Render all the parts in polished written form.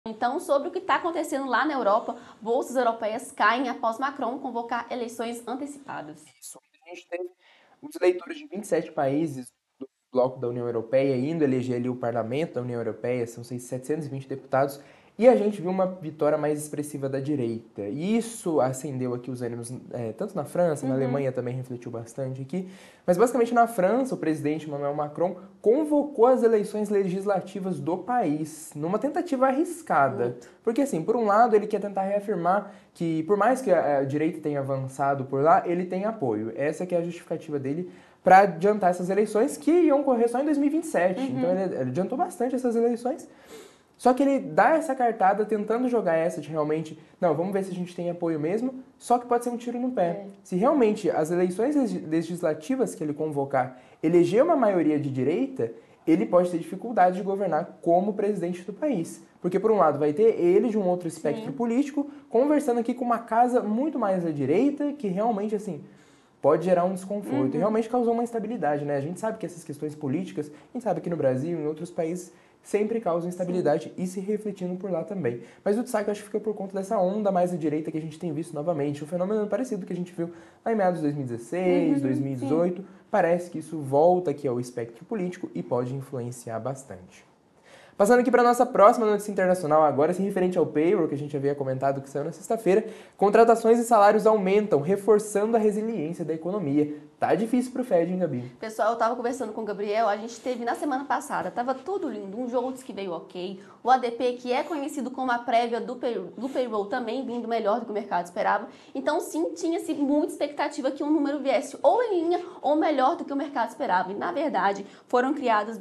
Então, sobre o que está acontecendo lá na Europa, bolsas europeias caem após Macron convocar eleições antecipadas. Isso. A gente teve os eleitores de 27 países do bloco da União Europeia indo eleger ali o parlamento da União Europeia, são 720 deputados, e a gente viu uma vitória mais expressiva da direita. E isso acendeu aqui os ânimos, tanto na França, na Alemanha também refletiu bastante aqui, mas basicamente na França, o presidente Emmanuel Macron convocou as eleições legislativas do país, numa tentativa arriscada. Porque assim, por um lado, ele quer tentar reafirmar que, por mais que a direita tenha avançado por lá, ele tem apoio. Essa que é a justificativa dele para adiantar essas eleições, que iam ocorrer só em 2027. Então ele adiantou bastante essas eleições. Só que ele dá essa cartada tentando jogar essa de realmente, não, vamos ver se a gente tem apoio mesmo, só que pode ser um tiro no pé. Se realmente as eleições legislativas que ele convocar eleger uma maioria de direita, ele pode ter dificuldade de governar como presidente do país. Porque, por um lado, vai ter ele de um outro espectro político conversando aqui com uma casa muito mais à direita, que realmente, assim, pode gerar um desconforto. E realmente causou uma instabilidade, né? A gente sabe que essas questões políticas, a gente sabe aqui no Brasil e em outros países, sempre causam instabilidade e se refletindo por lá também. Mas o destaque, eu acho que fica por conta dessa onda mais à direita que a gente tem visto novamente. Um fenômeno parecido que a gente viu lá em meados de 2016, 2018. Parece que isso volta aqui ao espectro político e pode influenciar bastante. Passando aqui para a nossa próxima notícia internacional, agora se referente ao payroll, que a gente havia comentado que saiu na sexta-feira, contratações e salários aumentam, reforçando a resiliência da economia. Tá difícil pro Fed, hein, Gabi? Pessoal, eu tava conversando com o Gabriel, a gente teve na semana passada, tava tudo lindo, um Jolts que veio ok, o ADP, que é conhecido como a prévia do payroll, também vindo melhor do que o mercado esperava. Então, sim, tinha-se muita expectativa que um número viesse ou em linha ou melhor do que o mercado esperava. E, na verdade, foram criadas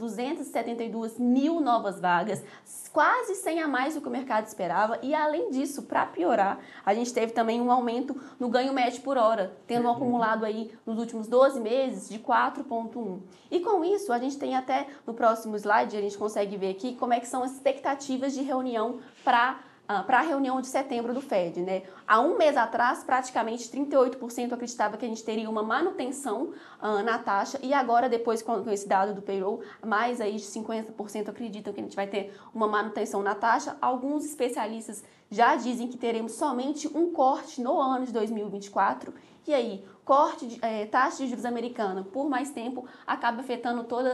272 mil novas vagas, quase 100 a mais do que o mercado esperava. E, além disso, para piorar, a gente teve também um aumento no ganho médio por hora, tendo um acumulado aí nos últimos 12 meses de 4,1. E com isso, a gente tem até no próximo slide, a gente consegue ver aqui como é que são as expectativas de reunião para a reunião de setembro do Fed, né? Há um mês atrás, praticamente 38% acreditava que a gente teria uma manutenção na taxa, e agora, depois com esse dado do payroll, mais aí de 50% acreditam que a gente vai ter uma manutenção na taxa. Alguns especialistas já dizem que teremos somente um corte no ano de 2024. E aí, corte de taxa de juros americana por mais tempo acaba afetando todas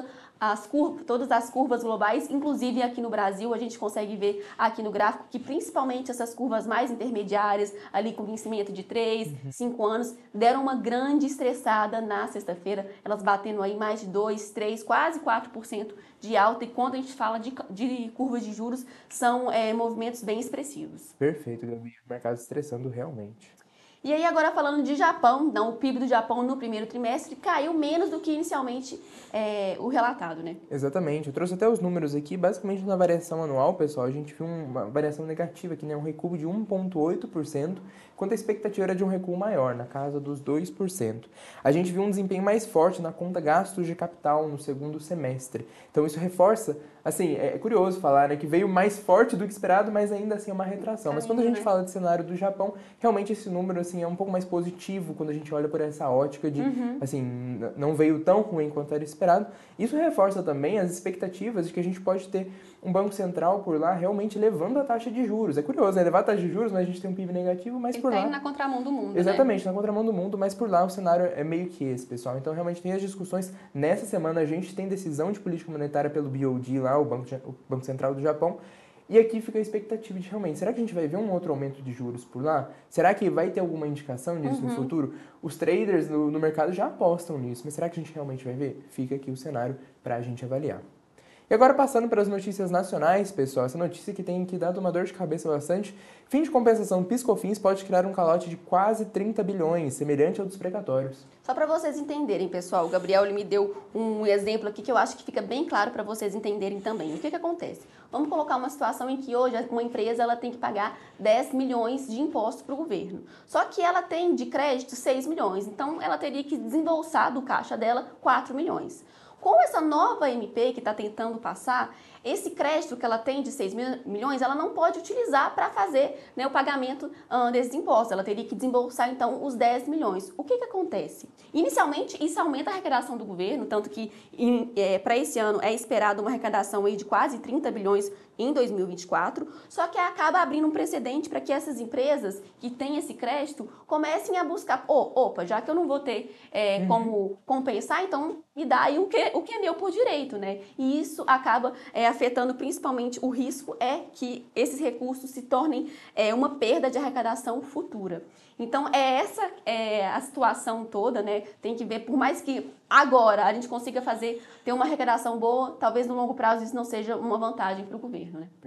as curvas globais, inclusive aqui no Brasil. A gente consegue ver aqui no gráfico que principalmente essas curvas mais intermediárias, ali com vencimento de 3, 5 anos, deram uma grande estressada na sexta-feira, elas batendo aí mais de 2, 3, quase 4% de alta, e quando a gente fala de curvas de juros, são movimentos bem expressivos. Perfeito, Gabi. O mercado estressando realmente. E aí agora falando de Japão, não, o PIB do Japão no primeiro trimestre caiu menos do que inicialmente o relatado, né? Exatamente. Eu trouxe até os números aqui. Basicamente, na variação anual, pessoal, a gente viu uma variação negativa aqui, né? Um recuo de 1,8%, enquanto a expectativa era de um recuo maior, na casa dos 2%. A gente viu um desempenho mais forte na conta gastos de capital no segundo semestre. Então, isso reforça, assim, é curioso falar, né? Que veio mais forte do que esperado, mas ainda assim é uma retração. Mas quando a gente fala de cenário do Japão, realmente esse número, assim, é um pouco mais positivo quando a gente olha por essa ótica de, assim, não veio tão ruim quanto era esperado. Isso reforça também as expectativas de que a gente pode ter um banco central por lá realmente levando a taxa de juros. É curioso, né? Levar a taxa de juros, mas a gente tem um PIB negativo, mas por lá... Ele tá indo na contramão do mundo, Exatamente, né? na contramão do mundo, mas por lá o cenário é meio que esse, pessoal. Então, realmente, tem as discussões. Nessa semana, a gente tem decisão de política monetária pelo BOD lá, o Banco Central do Japão. E aqui fica a expectativa de realmente, será que a gente vai ver um outro aumento de juros por lá? Será que vai ter alguma indicação disso no futuro? Os traders no mercado já apostam nisso, mas será que a gente realmente vai ver? Fica aqui o cenário para a gente avaliar. E agora passando para as notícias nacionais, pessoal, essa notícia que tem aqui dado uma dor de cabeça bastante. Fim de compensação PIS/COFINS pode criar um calote de quase 30 bilhões, semelhante ao dos precatórios. Só para vocês entenderem, pessoal, o Gabriel ele me deu um exemplo aqui que eu acho que fica bem claro para vocês entenderem também. O que acontece? Vamos colocar uma situação em que hoje uma empresa ela tem que pagar 10 milhões de impostos para o governo. Só que ela tem de crédito 6 milhões, então ela teria que desembolsar do caixa dela 4 milhões. Com essa nova MP que está tentando passar, esse crédito que ela tem de 6 milhões, ela não pode utilizar para fazer, né, o pagamento desses impostos. Ela teria que desembolsar, então, os 10 milhões. O que acontece? Inicialmente, isso aumenta a arrecadação do governo, tanto que para esse ano é esperado uma arrecadação aí de quase 30 bilhões em 2024, só que acaba abrindo um precedente para que essas empresas que têm esse crédito comecem a buscar, opa, já que eu não vou ter como compensar, então me dá aí o que é meu por direito, né? E isso acaba afetando principalmente o risco que esses recursos se tornem uma perda de arrecadação futura. Então, essa a situação toda, né? Tem que ver, por mais que agora a gente consiga ter uma arrecadação boa, talvez no longo prazo isso não seja uma vantagem para o governo, né?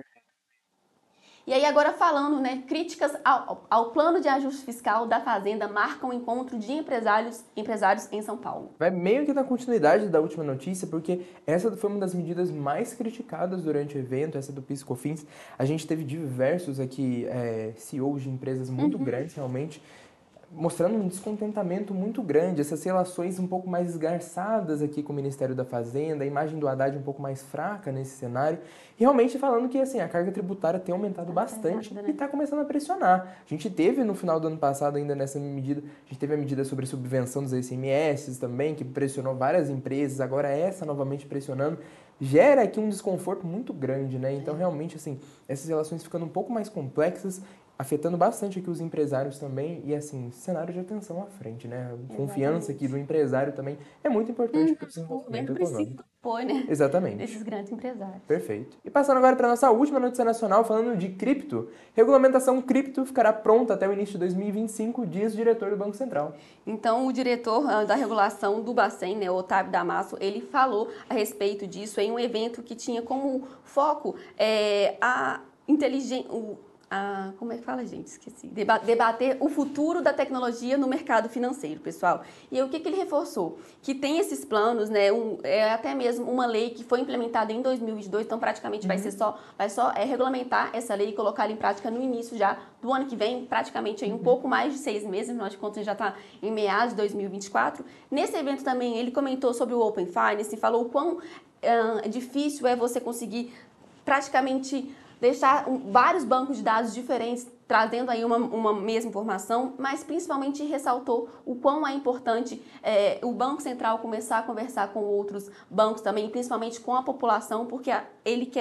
E aí agora falando, né, críticas ao plano de ajuste fiscal da Fazenda marcam o encontro de empresários em São Paulo. Vai meio que na continuidade da última notícia, porque essa foi uma das medidas mais criticadas durante o evento, essa do PIS/COFINS. A gente teve diversos aqui CEOs de empresas muito grandes, realmente, mostrando um descontentamento muito grande, essas relações um pouco mais esgarçadas aqui com o Ministério da Fazenda, a imagem do Haddad um pouco mais fraca nesse cenário, e realmente falando que assim, a carga tributária tem aumentado bastante e está começando a pressionar. A gente teve no final do ano passado ainda nessa medida, a gente teve a medida sobre subvenção dos ICMS também, que pressionou várias empresas, agora essa novamente pressionando, gera aqui um desconforto muito grande, né? Então realmente assim, essas relações ficando um pouco mais complexas, afetando bastante aqui os empresários também e, assim, cenário de atenção à frente, né? A confiança aqui do empresário também é muito importante para o desenvolvimento econômico. Né? Exatamente. Desses grandes empresários. Perfeito. E passando agora para a nossa última notícia nacional, falando de cripto. Regulamentação cripto ficará pronta até o início de 2025, diz o diretor do Banco Central. Então, o diretor da regulação do Bacen, né, Otávio Damaso, ele falou a respeito disso em um evento que tinha como foco a inteligência... como é que fala, gente? Esqueci. Debater o futuro da tecnologia no mercado financeiro, pessoal. E o que ele reforçou? Que tem esses planos, né? Até mesmo uma lei que foi implementada em 2022, então praticamente vai só regulamentar essa lei e colocá-la em prática no início já do ano que vem, praticamente aí um pouco mais de 6 meses, afinal de contas já está em meados de 2024. Nesse evento também ele comentou sobre o Open Finance e falou o quão difícil é você conseguir praticamente deixar vários bancos de dados diferentes, trazendo aí uma mesma informação, mas principalmente ressaltou o quão é importante o Banco Central começar a conversar com outros bancos também, principalmente com a população, porque ele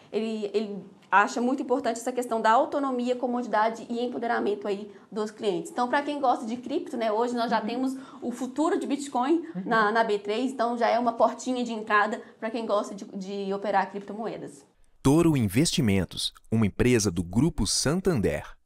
acha muito importante essa questão da autonomia, comodidade e empoderamento aí dos clientes. Então, para quem gosta de cripto, né, hoje nós já temos o futuro de Bitcoin na B3, então já é uma portinha de entrada para quem gosta de operar criptomoedas. Toro Investimentos, uma empresa do Grupo Santander.